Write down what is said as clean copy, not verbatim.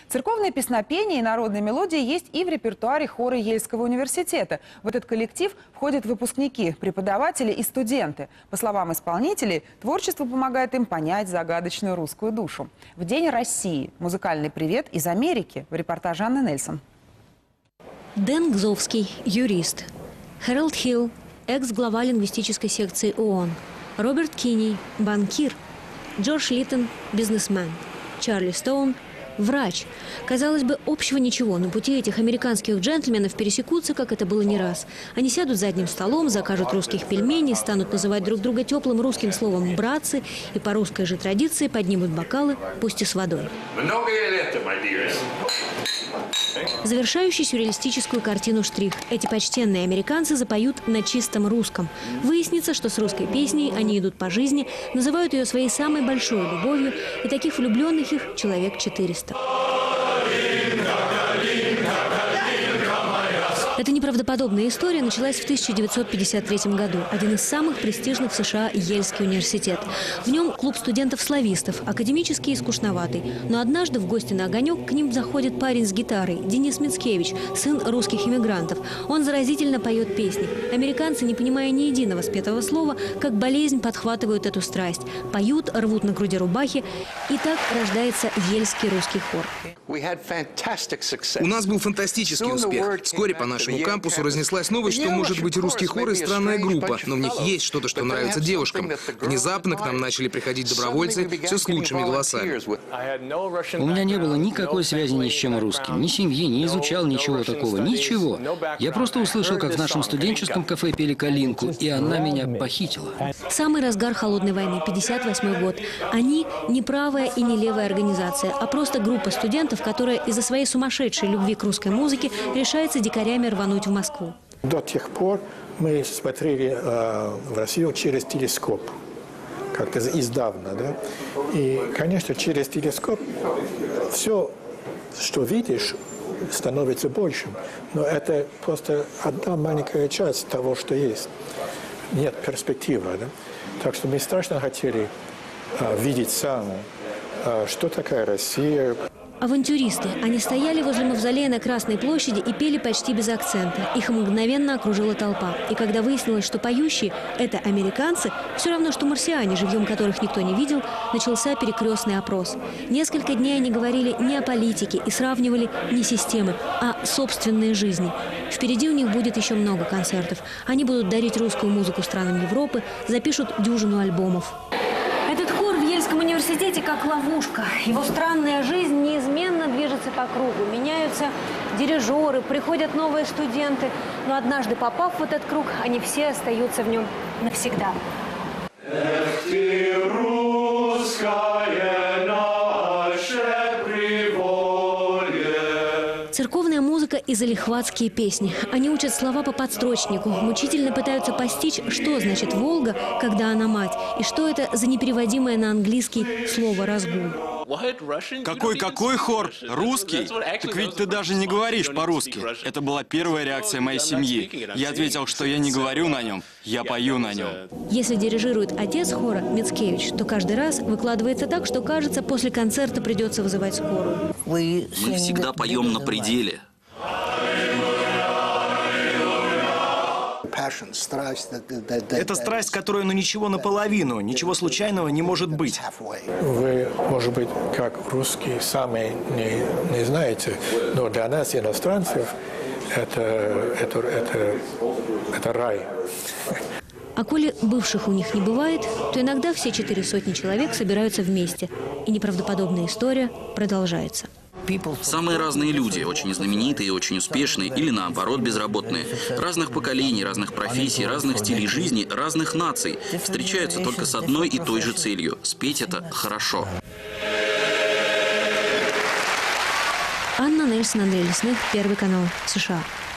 Церковное песнопение и народные мелодии есть и в репертуаре хора Ельского университета. В этот коллектив входят выпускники, преподаватели и студенты. По словам исполнителей, творчество помогает им понять загадочную русскую душу. В День России музыкальный привет из Америки в репортаже Анны Нельсон. Дэн Гзовский, юрист. Хэролд Хилл, экс-глава лингвистической секции ООН. Роберт Кинней, банкир. Джордж Литтон, бизнесмен. Чарли Стоун, врач. Казалось бы, общего ничего, но пути этих американских джентльменов пересекутся, как это было не раз. Они сядут за одним столом, закажут русских пельменей, станут называть друг друга теплым русским словом «братцы» и по русской же традиции поднимут бокалы, пусть и с водой. Завершающий сюрреалистическую картину штрих. Эти почтенные американцы запоют на чистом русском. Выяснится, что с русской песней они идут по жизни, называют ее своей самой большой любовью, и таких влюбленных их человек 400. Эта неправдоподобная история началась в 1953 году. Один из самых престижных в США – Ельский университет. В нем клуб студентов-славистов, академический и скучноватый. Но однажды в гости на огонек к ним заходит парень с гитарой – Денис Мицкевич, сын русских иммигрантов. Он заразительно поет песни. Американцы, не понимая ни единого спетого слова, как болезнь подхватывают эту страсть. Поют, рвут на груди рубахи. И так рождается Ельский русский хор. У нас был фантастический успех. Вскоре по нашему кампусу разнеслась новость, что может быть русский хор и странная группа, но в них есть что-то, что нравится девушкам. Внезапно к нам начали приходить добровольцы, все с лучшими голосами. У меня не было никакой связи ни с чем русским, ни семьи, не изучал ничего такого, ничего. Я просто услышал, как в нашем студенческом кафе пели «Калинку», и она меня похитила. Самый разгар холодной войны, 58 год. Они не правая и не левая организация, а просто группа студентов, которая из-за своей сумасшедшей любви к русской музыке решается дикарями рвануть в Москву. До тех пор мы смотрели в Россию через телескоп, как-то издавна, да? И, конечно, через телескоп все, что видишь, становится большим. Но это просто одна маленькая часть того, что есть. Нет перспективы, да? Так что мы страшно хотели видеть сами, что такая Россия. Авантюристы. Они стояли возле мавзолея на Красной площади и пели почти без акцента. Их мгновенно окружила толпа. И когда выяснилось, что поющие – это американцы, все равно, что марсиане, живьем которых никто не видел, начался перекрестный опрос. Несколько дней они говорили не о политике и сравнивали не системы, а собственные жизни. Впереди у них будет еще много концертов. Они будут дарить русскую музыку странам Европы, запишут дюжину альбомов. Этот хор в Ельском университете как ловушка. Его странная жизнь неизменно движется по кругу. Меняются дирижеры, приходят новые студенты. Но однажды попав в этот круг, они все остаются в нем навсегда. Церковная музыка и залихватские песни. Они учат слова по подстрочнику, мучительно пытаются постичь, что значит «Волга», когда она мать, и что это за непереводимое на английский слово «разгул». Какой хор? Русский? Так ведь ты даже не говоришь по-русски. Это была первая реакция моей семьи. Я ответил, что я не говорю на нем, я пою на нем. Если дирижирует отец хора, Мицкевич, то каждый раз выкладывается так, что, кажется, после концерта придется вызывать скорую. Мы всегда поем на пределе. Это страсть, которая, ничего наполовину, ничего случайного не может быть. Вы, может быть, как русские сами не знаете, но для нас, иностранцев, это рай. А коли бывших у них не бывает, то иногда все 400 человек собираются вместе. И неправдоподобная история продолжается. Самые разные люди, очень знаменитые, очень успешные или наоборот безработные, разных поколений, разных профессий, разных стилей жизни, разных наций, встречаются только с одной и той же целью – спеть это хорошо. Анна Нельсон, Андрей Лесных, Первый канал, США.